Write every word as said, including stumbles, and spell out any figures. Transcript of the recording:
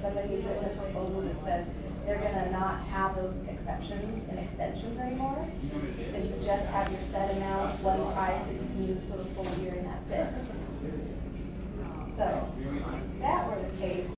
somebody who's written a proposal that says they're gonna not have those exceptions and extensions anymore, then you just have your set amount, one price that you can use for the full year, and that's it. So